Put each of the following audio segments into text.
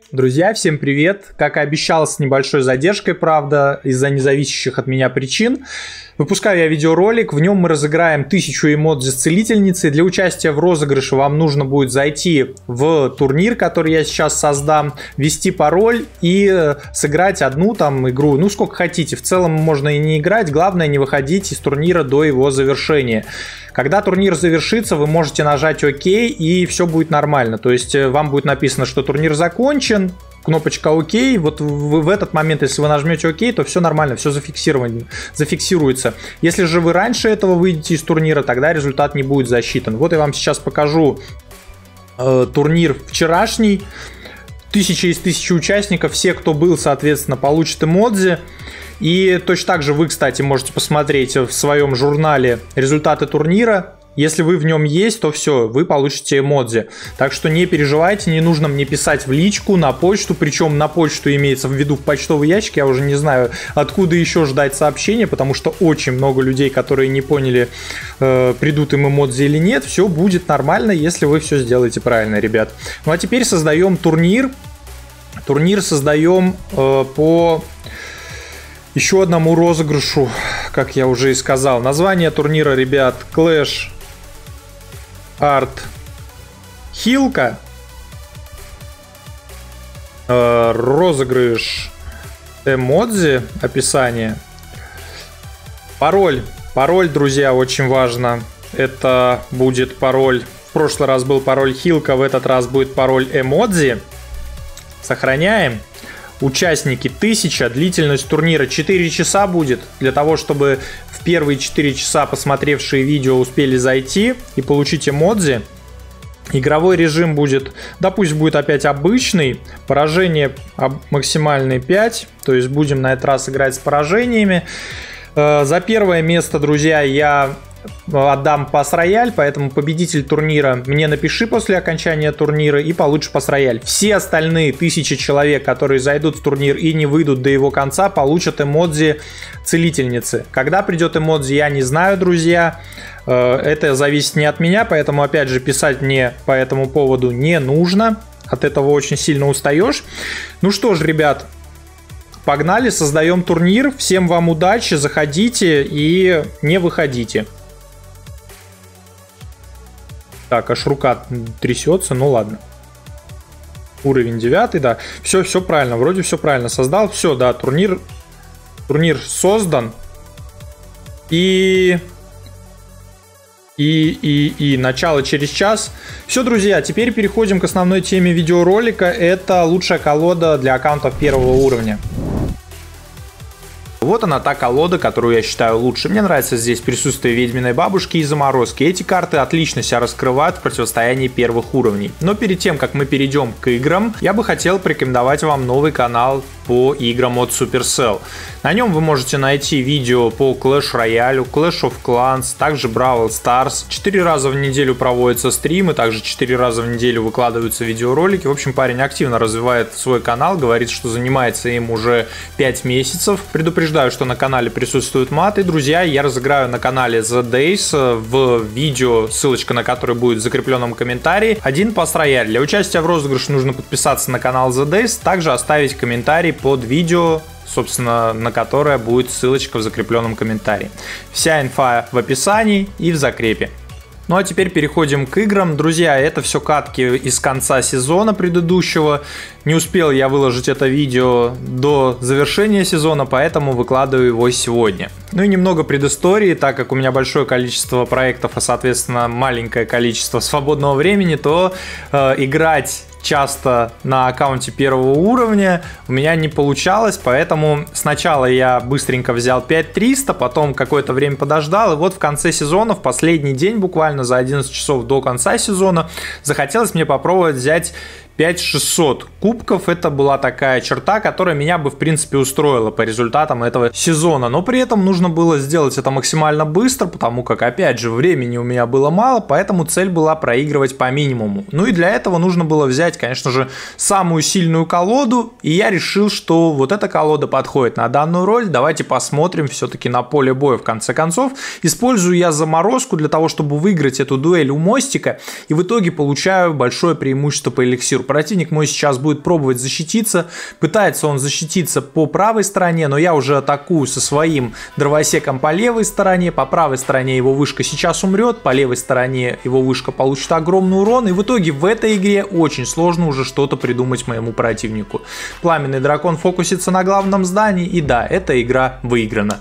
Друзья, всем привет! Как и обещал, с небольшой задержкой, правда, из-за независящих от меня причин. Выпускаю я видеоролик, в нем мы разыграем 1000 эмодзи с целительницей. Для участия в розыгрыше вам нужно будет зайти в турнир, который я сейчас создам, ввести пароль и сыграть одну там игру, ну сколько хотите. В целом можно и не играть, главное не выходить из турнира до его завершения. Когда турнир завершится, вы можете нажать ОК и все будет нормально. То есть вам будет написано, что турнир закончен, кнопочка ОК. Вот в этот момент, если вы нажмете ОК, то все нормально, все зафиксируется. Если же вы раньше этого выйдете из турнира, тогда результат не будет засчитан. Вот я вам сейчас покажу турнир вчерашний. 1000 из 1000 участников, все, кто был, соответственно, получат эмодзи. И точно так же вы, кстати, можете посмотреть в своем журнале результаты турнира. Если вы в нем есть, то все, вы получите эмодзи. Так что не переживайте, не нужно мне писать в личку, на почту. Причем на почту имеется в виду в почтовый ящик. Я уже не знаю, откуда еще ждать сообщения, потому что очень много людей, которые не поняли, придут им эмодзи или нет. Все будет нормально, если вы все сделаете правильно, ребят. Ну а теперь создаем турнир. Турнир создаем по еще одному розыгрышу, как я уже и сказал. Название турнира, ребят, Clash Art Хилка. Розыгрыш эмодзи, описание. Пароль, друзья, очень важно. Это будет пароль. В прошлый раз был пароль Хилка, в этот раз будет пароль эмодзи. Сохраняем. Участники 1000, длительность турнира 4 часа будет, для того, чтобы в первые 4 часа посмотревшие видео успели зайти и получить эмодзи. Игровой режим будет, да пусть будет опять обычный, поражение максимальные 5, то есть будем на этот раз играть с поражениями. За первое место, друзья, я отдам пас-рояль, поэтому победитель турнира мне напиши после окончания турнира и получишь пас-рояль. Все остальные 1000 человек, которые зайдут в турнир и не выйдут до его конца, получат эмодзи целительницы. Когда придет эмодзи, я не знаю, друзья. Это зависит не от меня, поэтому опять же писать мне по этому поводу не нужно. От этого очень сильно устаешь. Ну что ж, ребят, погнали, создаем турнир. Всем вам удачи, заходите и не выходите. Так, аж рука трясется, ну ладно. Уровень 9, да. Все правильно, вроде все правильно создал. Все, да, турнир создан. И начало через час. Все, друзья, теперь переходим к основной теме видеоролика. Это лучшая колода для аккаунтов первого уровня. Вот она, та колода, которую я считаю лучше. Мне нравится здесь присутствие ведьминой бабушки и заморозки. Эти карты отлично себя раскрывают в противостоянии первых уровней. Но перед тем, как мы перейдем к играм, я бы хотел порекомендовать вам новый канал по играм от Supercell. На нем вы можете найти видео по Clash Royale, Clash of Clans, также Brawl Stars. 4 раза в неделю проводятся стримы, также 4 раза в неделю выкладываются видеоролики. В общем, парень активно развивает свой канал, говорит, что занимается им уже 5 месяцев. Предупреждаю, что на канале присутствуют маты. Друзья, я разыграю на канале The Days в видео, ссылочка на который будет в закрепленном комментарии, один пас-рояль. Для участия в розыгрыше нужно подписаться на канал The Days, также оставить комментарий под видео, собственно, на которое будет ссылочка в закрепленном комментарии. Вся инфа в описании и в закрепе. Ну а теперь переходим к играм. Друзья, это все катки из конца сезона предыдущего. Не успел я выложить это видео до завершения сезона, поэтому выкладываю его сегодня. Ну и немного предыстории, так как у меня большое количество проектов, а соответственно маленькое количество свободного времени, то играть часто на аккаунте первого уровня у меня не получалось, поэтому сначала я быстренько взял 5300, потом какое-то время подождал, и вот в конце сезона, в последний день буквально за 11 часов до конца сезона, захотелось мне попробовать взять 5600 кубков. Это была такая черта, которая меня бы в принципе устроила по результатам этого сезона, но при этом нужно было сделать это максимально быстро, потому как опять же времени у меня было мало, поэтому цель была проигрывать по минимуму. Ну и для этого нужно было взять, конечно же, самую сильную колоду, и я решил, что вот эта колода подходит на данную роль. Давайте посмотрим все-таки на поле боя в конце концов. Использую я заморозку для того, чтобы выиграть эту дуэль у мостика, и в итоге получаю большое преимущество по эликсиру. Противник мой сейчас будет пробовать защититься. Пытается он защититься по правой стороне, но я уже атакую со своим дровосеком по левой стороне. По правой стороне его вышка сейчас умрет, по левой стороне его вышка получит огромный урон. И в итоге в этой игре очень сложно уже что-то придумать моему противнику. Пламенный дракон фокусится на главном здании, и да, эта игра выиграна.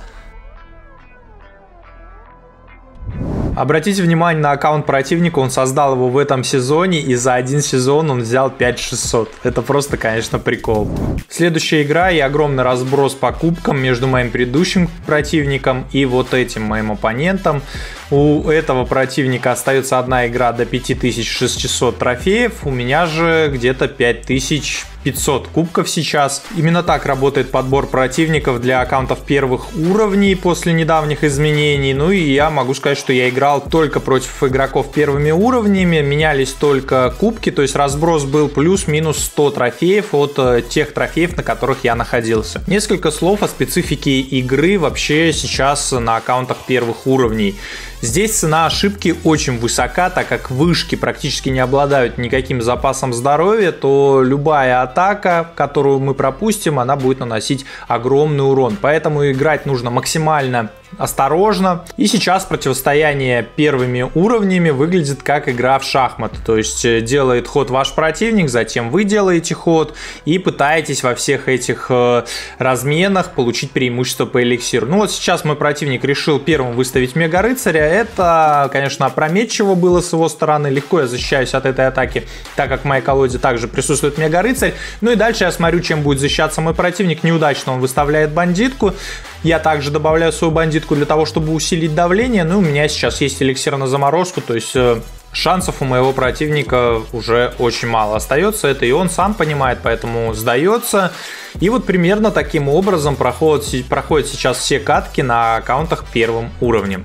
Обратите внимание на аккаунт противника, он создал его в этом сезоне, и за один сезон он взял 5600. Это просто, конечно, прикол. Следующая игра и огромный разброс по кубкам между моим предыдущим противником и вот этим моим оппонентом. У этого противника остается одна игра до 5600 трофеев, у меня же где-то 5500 кубков сейчас. Именно так работает подбор противников для аккаунтов первых уровней после недавних изменений. Ну и я могу сказать, что я играл только против игроков первыми уровнями, менялись только кубки, то есть разброс был плюс-минус 100 трофеев от тех трофеев, на которых я находился. Несколько слов о специфике игры вообще сейчас на аккаунтах первых уровней. Здесь цена ошибки очень высока, так как вышки практически не обладают никаким запасом здоровья, то любая атака, которую мы пропустим, она будет наносить огромный урон. Поэтому играть нужно максимально осторожно. И сейчас противостояние первыми уровнями выглядит как игра в шахматы. То есть делает ход ваш противник, затем вы делаете ход и пытаетесь во всех этих разменах получить преимущество по эликсиру. Ну вот сейчас мой противник решил первым выставить мега-рыцаря. Это, конечно, опрометчиво было с его стороны. Легко я защищаюсь от этой атаки, так как в моей колоде также присутствует мега-рыцарь. Ну и дальше я смотрю, чем будет защищаться мой противник. Неудачно он выставляет бандитку. Я также добавляю свою бандитку для того, чтобы усилить давление. Ну, у меня сейчас есть эликсир на заморозку, то есть шансов у моего противника уже очень мало остается. Это и он сам понимает, поэтому сдается. И вот примерно таким образом проходят сейчас все катки на аккаунтах первым уровнем.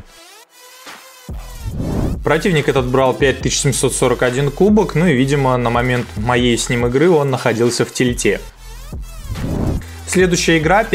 Противник этот брал 5741 кубок, ну и, видимо, на момент моей с ним игры он находился в тильте. Следующая игра,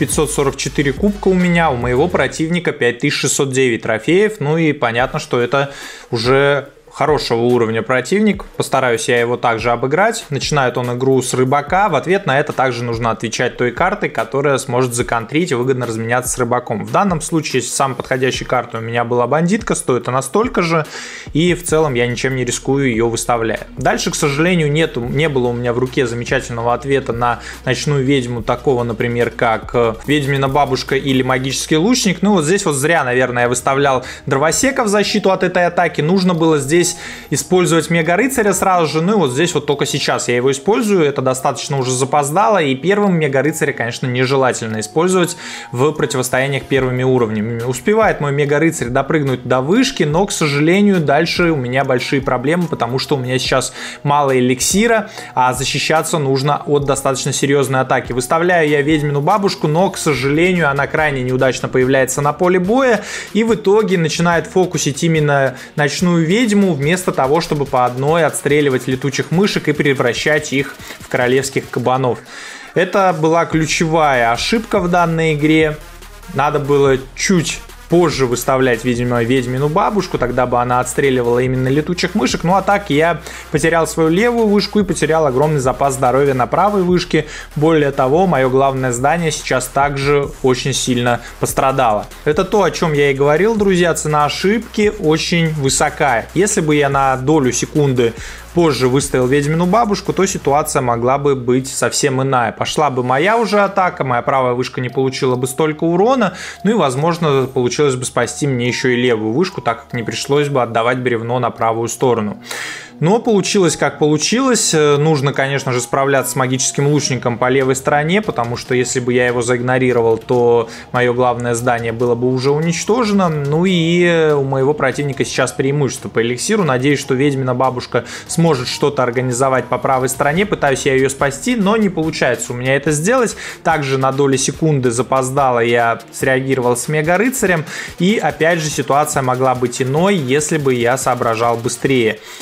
5544 кубка у меня, у моего противника 5609 трофеев, ну и понятно, что это уже хорошего уровня противник. Постараюсь я его также обыграть. Начинает он игру с рыбака. В ответ на это также нужно отвечать той картой, которая сможет законтрить и выгодно разменяться с рыбаком. В данном случае самой подходящей картой у меня была бандитка, стоит она столько же. И в целом я ничем не рискую, ее выставляя. Дальше, к сожалению, не было у меня в руке замечательного ответа на ночную ведьму, такого, например, как ведьмина бабушка или магический лучник. Ну вот здесь вот зря, наверное, я выставлял дровосека в защиту от этой атаки. Нужно было здесь использовать мега-рыцаря сразу же. Ну и вот здесь вот только сейчас я его использую. Это достаточно уже запоздало. И первым мега-рыцаря, конечно, нежелательно использовать в противостояниях первыми уровнями. Успевает мой мега-рыцарь допрыгнуть до вышки, но, к сожалению, дальше у меня большие проблемы, потому что у меня сейчас мало эликсира, а защищаться нужно от достаточно серьезной атаки. Выставляю я ведьмину бабушку, но, к сожалению, она крайне неудачно появляется на поле боя и в итоге начинает фокусить именно ночную ведьму, вместо того, чтобы по одной отстреливать летучих мышек и превращать их в королевских кабанов. Это была ключевая ошибка в данной игре. Надо было чуть позже выставлять, видимо, ведьмину бабушку, тогда бы она отстреливала именно летучих мышек. Ну а так я потерял свою левую вышку и потерял огромный запас здоровья на правой вышке. Более того, мое главное здание сейчас также очень сильно пострадало. Это то, о чем я и говорил, друзья, цена ошибки очень высокая. Если бы я на долю секунды позже выставил ведьмину бабушку, то ситуация могла бы быть совсем иная. Пошла бы моя уже атака, моя правая вышка не получила бы столько урона, ну и, возможно, получилось бы спасти мне еще и левую вышку, так как не пришлось бы отдавать бревно на правую сторону. Но получилось как получилось. Нужно, конечно же, справляться с магическим лучником по левой стороне, потому что если бы я его заигнорировал, то мое главное здание было бы уже уничтожено. Ну и у моего противника сейчас преимущество по эликсиру. Надеюсь, что ведьмина бабушка сможет что-то организовать по правой стороне. Пытаюсь я ее спасти, но не получается у меня это сделать. Также на доли секунды запоздало я среагировал с мега-рыцарем. И опять же ситуация могла быть иной, если бы я соображал быстрее. Ну и да,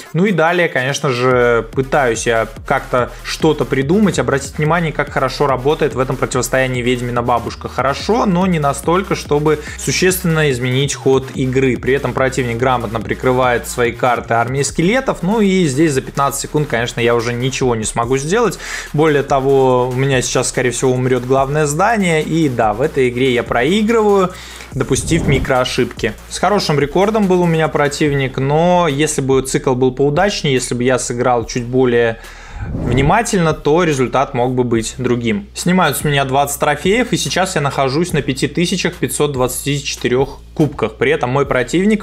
далее, конечно же, пытаюсь я как-то что-то придумать, обратить внимание, как хорошо работает в этом противостоянии ведьмина бабушка. Хорошо, но не настолько, чтобы существенно изменить ход игры. При этом противник грамотно прикрывает свои карты армией скелетов, ну и здесь за 15 секунд, конечно, я уже ничего не смогу сделать. Более того, у меня сейчас, скорее всего, умрет главное здание, и да, в этой игре я проигрываю, допустив микроошибки. С хорошим рекордом был у меня противник, но если бы цикл был поудачнее, если бы я сыграл чуть более внимательно, то результат мог бы быть другим. Снимают с меня 20 трофеев, и сейчас я нахожусь на 5524 кубках. При этом мой противник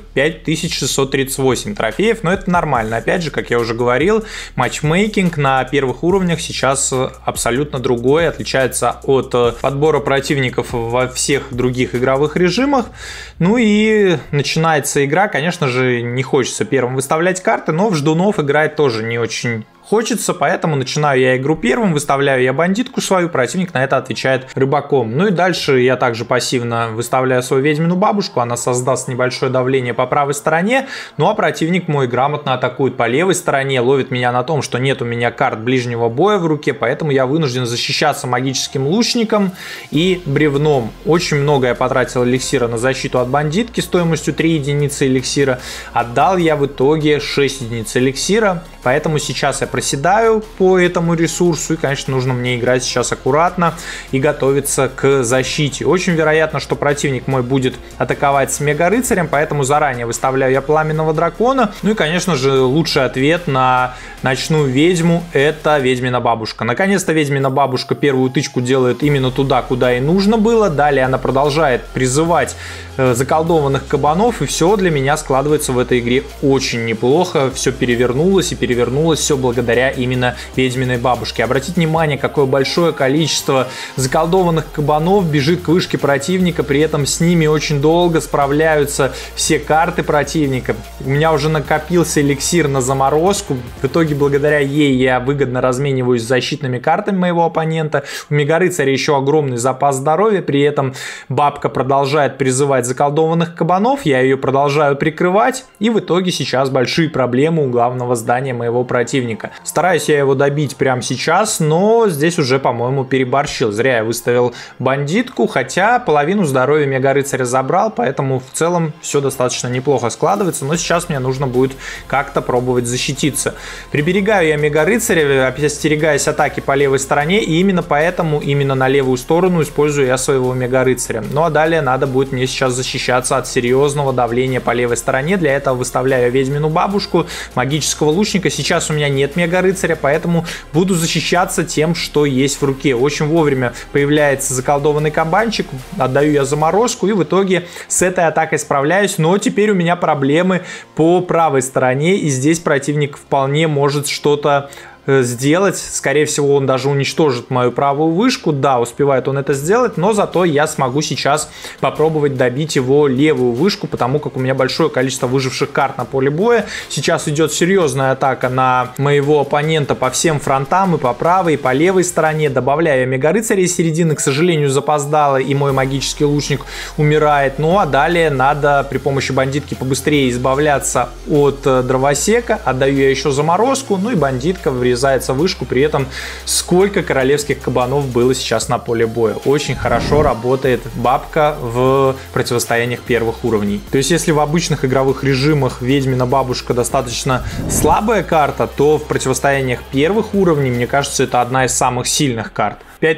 5638 трофеев, но это нормально. Опять же, как я уже говорил, матчмейкинг на первых уровнях сейчас абсолютно другой, отличается от подбора противников во всех других игровых режимах. Ну и начинается игра, конечно же, не хочется первым выставлять карты, но в ждунов играть тоже не очень хочется, поэтому начинаю я игру первым, выставляю я бандитку свою, противник на это отвечает рыбаком. Ну и дальше я также пассивно выставляю свою ведьмину бабушку, она создаст небольшое давление по правой стороне, ну а противник мой грамотно атакует по левой стороне, ловит меня на том, что нет у меня карт ближнего боя в руке, поэтому я вынужден защищаться магическим лучником и бревном. Очень много я потратил эликсира на защиту от бандитки стоимостью 3 единицы эликсира, отдал я в итоге 6 единиц эликсира, поэтому сейчас я проседаю по этому ресурсу, и, конечно, нужно мне играть сейчас аккуратно и готовиться к защите. Очень вероятно, что противник мой будет атаковать с мега-рыцарем, поэтому заранее выставляю я пламенного дракона. Ну и, конечно же, лучший ответ на ночную ведьму — это ведьмина бабушка. Наконец-то ведьмина бабушка первую тычку делает именно туда, куда и нужно было. Далее она продолжает призывать заколдованных кабанов, и все для меня складывается в этой игре очень неплохо. Все перевернулось, и перевернулось все благодаря именно ведьминой бабушке. Обратите внимание, какое большое количество заколдованных кабанов бежит к вышке противника, при этом с ними очень долго справляются все карты противника. У меня уже накопился эликсир на заморозку, в итоге благодаря ей я выгодно размениваюсь с защитными картами моего оппонента. У мега-рыцаря еще огромный запас здоровья, при этом бабка продолжает призывать заколдованных кабанов, я ее продолжаю прикрывать, и в итоге сейчас большие проблемы у главного здания моего противника. Стараюсь я его добить прямо сейчас, но здесь уже, по-моему, переборщил. Зря я выставил бандитку, хотя половину здоровья мега-рыцаря забрал, поэтому в целом все достаточно неплохо складывается, но сейчас мне нужно будет как-то пробовать защититься. Приберегаю я мега-рыцаря, остерегаясь атаки по левой стороне, и именно поэтому именно на левую сторону использую я своего мега-рыцаря. Ну а далее надо будет мне сейчас защищаться от серьезного давления по левой стороне. Для этого выставляю ведьмину бабушку, магического лучника. Сейчас у меня нет мега-рыцаря, поэтому буду защищаться тем, что есть в руке. Очень вовремя появляется заколдованный кабанчик, отдаю я заморозку, и в итоге с этой атакой справляюсь. Но теперь у меня проблемы по правой стороне, и здесь противник вполне может что-то сделать. Скорее всего, он даже уничтожит мою правую вышку. Да, успевает он это сделать, но зато я смогу сейчас попробовать добить его левую вышку, потому как у меня большое количество выживших карт на поле боя. Сейчас идет серьезная атака на моего оппонента по всем фронтам, и по правой, и по левой стороне. Добавляю мега-рыцаря из середины, к сожалению, запоздало, и мой магический лучник умирает. Ну а далее надо при помощи бандитки побыстрее избавляться от дровосека. Отдаю я еще заморозку, ну и бандитка врезается в вышку. При этом сколько королевских кабанов было сейчас на поле боя. Очень хорошо работает бабка в противостояниях первых уровней. То есть если в обычных игровых режимах ведьмина бабушка достаточно слабая карта, то в противостояниях первых уровней, мне кажется, это одна из самых сильных карт.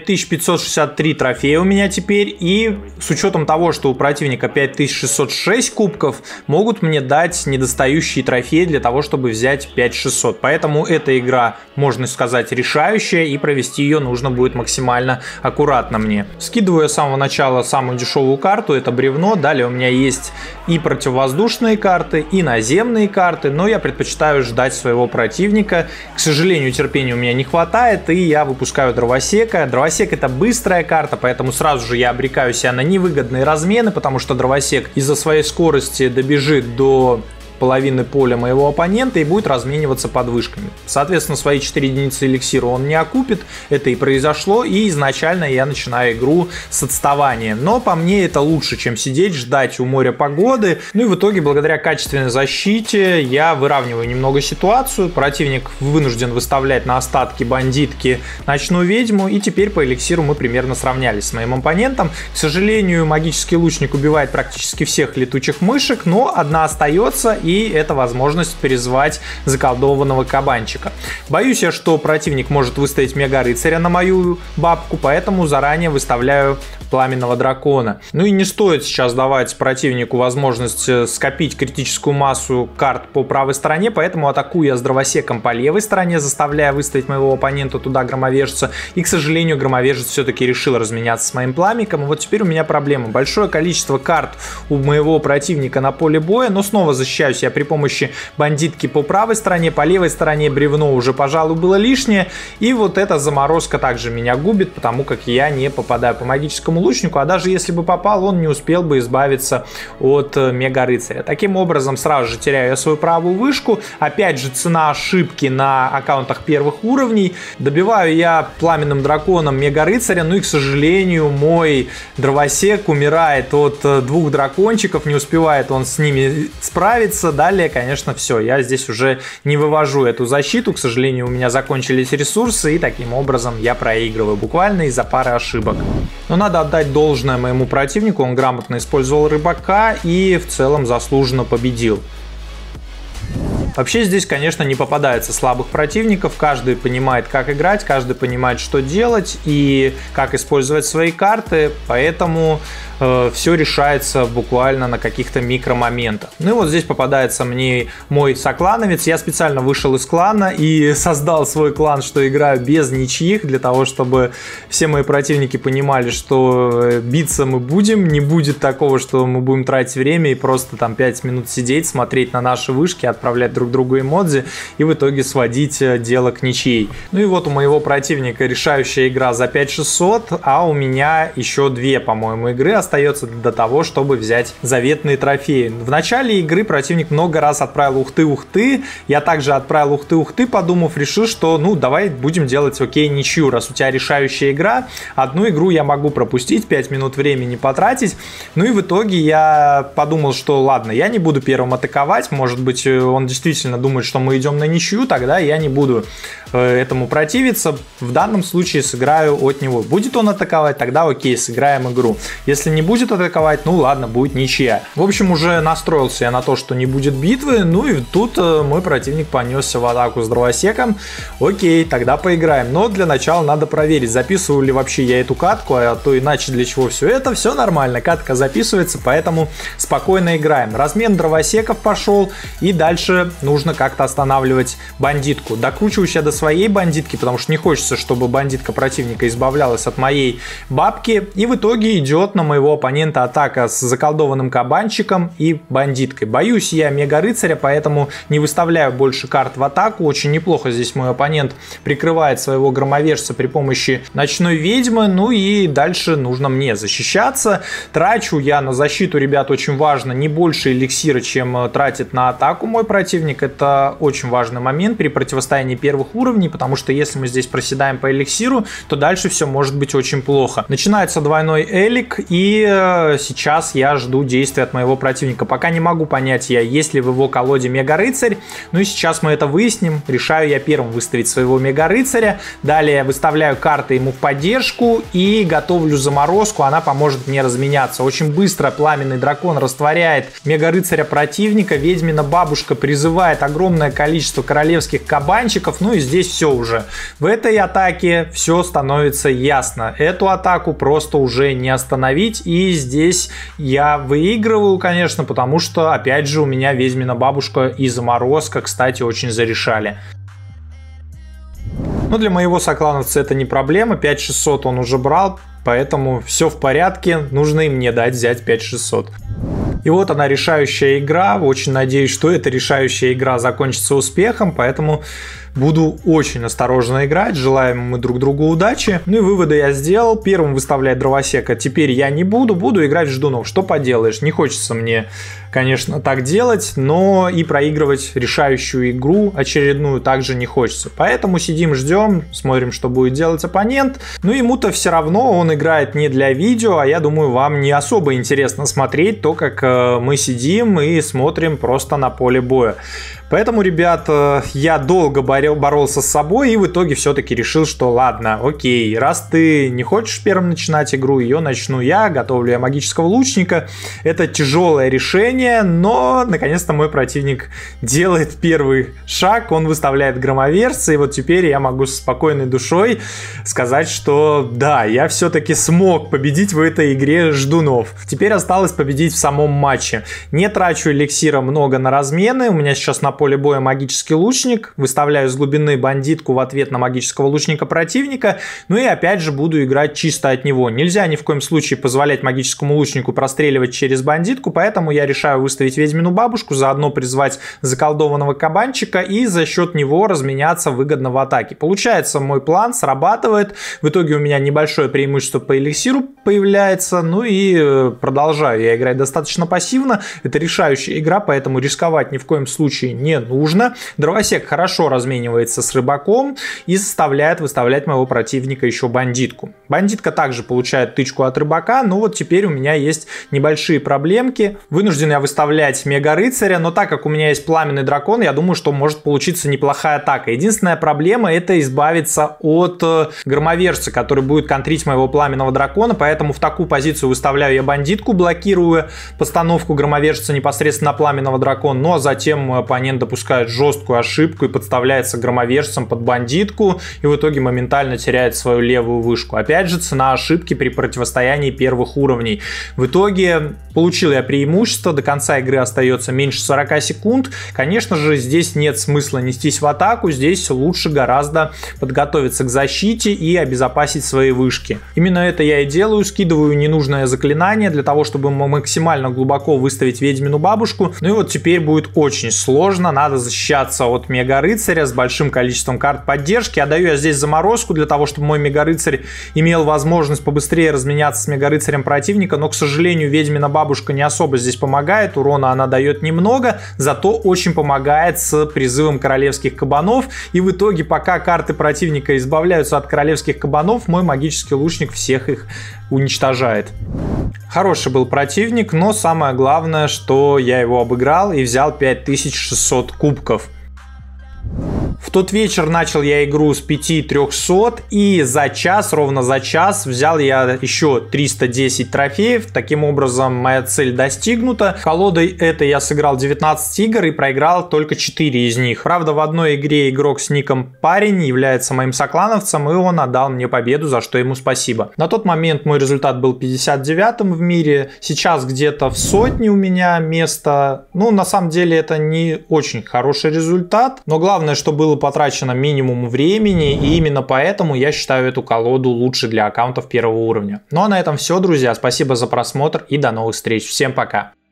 5563 трофея у меня теперь, и с учетом того, что у противника 5606 кубков, могут мне дать недостающие трофеи для того, чтобы взять 5600. Поэтому эта игра, можно сказать, решающая, и провести ее нужно будет максимально аккуратно мне. Скидываю я с самого начала самую дешевую карту, это бревно. Далее у меня есть и противовоздушные карты, и наземные карты, но я предпочитаю ждать своего противника. К сожалению, терпения у меня не хватает, и я выпускаю дровосека. Дровосек — это быстрая карта, поэтому сразу же я обрекаю себя на невыгодные размены, потому что дровосек из-за своей скорости добежит до половины поля моего оппонента и будет размениваться подвышками. Соответственно, свои 4 единицы эликсира он не окупит, это и произошло, и изначально я начинаю игру с отставания. Но по мне это лучше, чем сидеть, ждать у моря погоды. Ну и в итоге, благодаря качественной защите, я выравниваю немного ситуацию. Противник вынужден выставлять на остатки бандитки ночную ведьму, и теперь по эликсиру мы примерно сравнялись с моим оппонентом. К сожалению, магический лучник убивает практически всех летучих мышек, но одна остается, и это возможность призвать заколдованного кабанчика. Боюсь я, что противник может выставить мега-рыцаря на мою бабку, поэтому заранее выставляю пламенного дракона. Ну и не стоит сейчас давать противнику возможность скопить критическую массу карт по правой стороне, поэтому атакую я с дровосеком по левой стороне, заставляя выставить моего оппонента туда громовержца. И, к сожалению, громовержец все-таки решил разменяться с моим пламенником. И вот теперь у меня проблема. Большое количество карт у моего противника на поле боя, но снова защищаюсь я при помощи бандитки по правой стороне, по левой стороне бревно уже, пожалуй, было лишнее. И вот эта заморозка также меня губит, потому как я не попадаю по магическому лучнику, а даже если бы попал, он не успел бы избавиться от мега-рыцаря. Таким образом, сразу же теряю я свою правую вышку. Опять же, цена ошибки на аккаунтах первых уровней. Добиваю я пламенным драконом мега-рыцаря, ну и, к сожалению, мой дровосек умирает от 2 дракончиков, не успевает он с ними справиться. Далее, конечно, все, я здесь уже не вывожу эту защиту, к сожалению, у меня закончились ресурсы, и таким образом я проигрываю буквально из-за пары ошибок. Но надо отдать должное моему противнику, он грамотно использовал рыбака и в целом заслуженно победил. Вообще здесь, конечно, не попадается слабых противников, каждый понимает, как играть, каждый понимает, что делать и как использовать свои карты, поэтому все решается буквально на каких-то микромоментах. Ну и вот здесь попадается мне мой соклановец. Я специально вышел из клана и создал свой клан, что играю без ничьих, для того, чтобы все мои противники понимали, что биться мы будем, не будет такого, что мы будем тратить время и просто там 5 минут сидеть, смотреть на наши вышки, отправлять друг другу эмодзи и в итоге сводить дело к ничьей. Ну и вот у моего противника решающая игра за 5600, а у меня еще 2, по-моему, игры остается до того, чтобы взять заветные трофеи. В начале игры противник много раз отправил ухты-ухты, я также отправил ухты-ухты, подумав, решил, что ну давай будем делать окей ничью, раз у тебя решающая игра, одну игру я могу пропустить, 5 минут времени потратить. Ну и в итоге я подумал, что ладно, я не буду первым атаковать, может быть он действительно думает, что мы идем на ничью, тогда я не буду этому противиться, в данном случае сыграю от него. Будет он атаковать, тогда окей, сыграем игру. Если не будет атаковать, ну ладно, будет ничья. В общем, уже настроился я на то, что не будет битвы, ну и тут мой противник понесся в атаку с дровосеком. Окей, тогда поиграем, но для начала надо проверить, записываю ли вообще я эту катку, а то иначе для чего все это. Все нормально, катка записывается, поэтому спокойно играем. Размен дровосеков пошел, и дальше нужно как-то останавливать бандитку. Докручиваюсь я до своей бандитки, потому что не хочется, чтобы бандитка противника избавлялась от моей бабки, и в итоге идет на моего оппонента атака с заколдованным кабанчиком и бандиткой. Боюсь я мега-рыцаря, поэтому не выставляю больше карт в атаку. Очень неплохо здесь мой оппонент прикрывает своего громовержца при помощи ночной ведьмы, ну и дальше нужно мне защищаться. Трачу я на защиту, ребят, очень важно, не больше эликсира, чем тратит на атаку мой противник. Это очень важный момент при противостоянии первых уровней, потому что если мы здесь проседаем по эликсиру, то дальше все может быть очень плохо. Начинается двойной элик, и сейчас я жду действия от моего противника. Пока не могу понять я, есть ли в его колоде мега-рыцарь, ну и сейчас мы это выясним. Решаю я первым выставить своего мега-рыцаря, далее выставляю карты ему в поддержку и готовлю заморозку, она поможет мне разменяться. Очень быстро пламенный дракон растворяет мега-рыцаря противника, ведьмина бабушка призывает огромное количество королевских кабанчиков, ну и здесь все уже. В этой атаке все становится ясно. Эту атаку просто уже не остановить, и здесь я выигрываю, конечно, потому что, опять же, у меня ведьмина бабушка и заморозка, кстати, очень зарешали. Но для моего соклановца это не проблема, 5600 он уже брал, поэтому все в порядке, нужно и мне дать взять 5600. И вот она, решающая игра, очень надеюсь, что эта решающая игра закончится успехом, поэтому буду очень осторожно играть. Желаем мы друг другу удачи. Ну и выводы я сделал. Первым выставлять дровосека теперь я не буду играть в ждунов. Что поделаешь, не хочется мне, конечно, так делать, но и проигрывать решающую игру очередную также не хочется. Поэтому сидим, ждем, смотрим, что будет делать оппонент. Ну ему-то все равно, он играет не для видео, а я думаю, вам не особо интересно смотреть то, как мы сидим и смотрим просто на поле боя. Поэтому, ребят, я долго боролся с собой и в итоге все-таки решил, что ладно, окей, раз ты не хочешь первым начинать игру, ее начну я, готовлю я магического лучника. Это тяжелое решение, но наконец-то мой противник делает первый шаг, он выставляет громоверца, и вот теперь я могу со спокойной душой сказать, что да, я все-таки смог победить в этой игре ждунов. Теперь осталось победить в самом матче. Не трачу эликсира много на размены, у меня сейчас на поле боя магический лучник, выставляю с глубины бандитку в ответ на магического лучника противника, ну и опять же буду играть чисто от него. Нельзя ни в коем случае позволять магическому лучнику простреливать через бандитку, поэтому я решаю выставить ведьмину бабушку, заодно призвать заколдованного кабанчика и за счет него разменяться выгодно в атаке. Получается, мой план срабатывает, в итоге у меня небольшое преимущество по эликсиру появляется, ну и продолжаю я играть достаточно пассивно, это решающая игра, поэтому рисковать ни в коем случае не нужно. Дровосек хорошо разменивается с рыбаком и заставляет выставлять моего противника еще бандитку. Бандитка также получает тычку от рыбака, но вот теперь у меня есть небольшие проблемки. Вынужден я выставлять мега-рыцаря, но так как у меня есть пламенный дракон, я думаю, что может получиться неплохая атака. Единственная проблема — это избавиться от громовержца, который будет контрить моего пламенного дракона, поэтому в такую позицию выставляю я бандитку, блокируя постановку громовержца непосредственно на пламенного дракона, ну а затем мой оппонент допускает жесткую ошибку и подставляется громовержцем под бандитку и в итоге моментально теряет свою левую вышку. Опять же, цена ошибки при противостоянии первых уровней. В итоге получил я преимущество, до конца игры остается меньше 40 секунд. Конечно же, здесь нет смысла нестись в атаку, здесь лучше гораздо подготовиться к защите и обезопасить свои вышки. Именно это я и делаю, скидываю ненужное заклинание для того, чтобы максимально глубоко выставить ведьмину бабушку. Ну и вот теперь будет очень сложно, надо защищаться от мега-рыцаря с большим количеством карт поддержки. Отдаю я здесь заморозку для того, чтобы мой мега-рыцарь имел возможность побыстрее разменяться с мега-рыцарем противника, но, к сожалению, ведьмина бабушка не особо здесь помогает, урона она дает немного, зато очень помогает с призывом королевских кабанов, и в итоге, пока карты противника избавляются от королевских кабанов, мой магический лучник всех их уничтожает. Хороший был противник, но самое главное, что я его обыграл и взял 5600 кубков. В тот вечер начал я игру с 5300 и за час, ровно за час, взял я еще 310 трофеев. Таким образом, моя цель достигнута. Колодой этой я сыграл 19 игр и проиграл только 4 из них. Правда, в одной игре игрок с ником Парень является моим соклановцем, и он отдал мне победу, за что ему спасибо. На тот момент мой результат был 59-м в мире. Сейчас где-то в сотне у меня место. Ну, на самом деле, это не очень хороший результат, но главное, что было потрачено минимум времени, и именно поэтому я считаю эту колоду лучше для аккаунтов первого уровня. Ну а на этом все, друзья. Спасибо за просмотр и до новых встреч. Всем пока!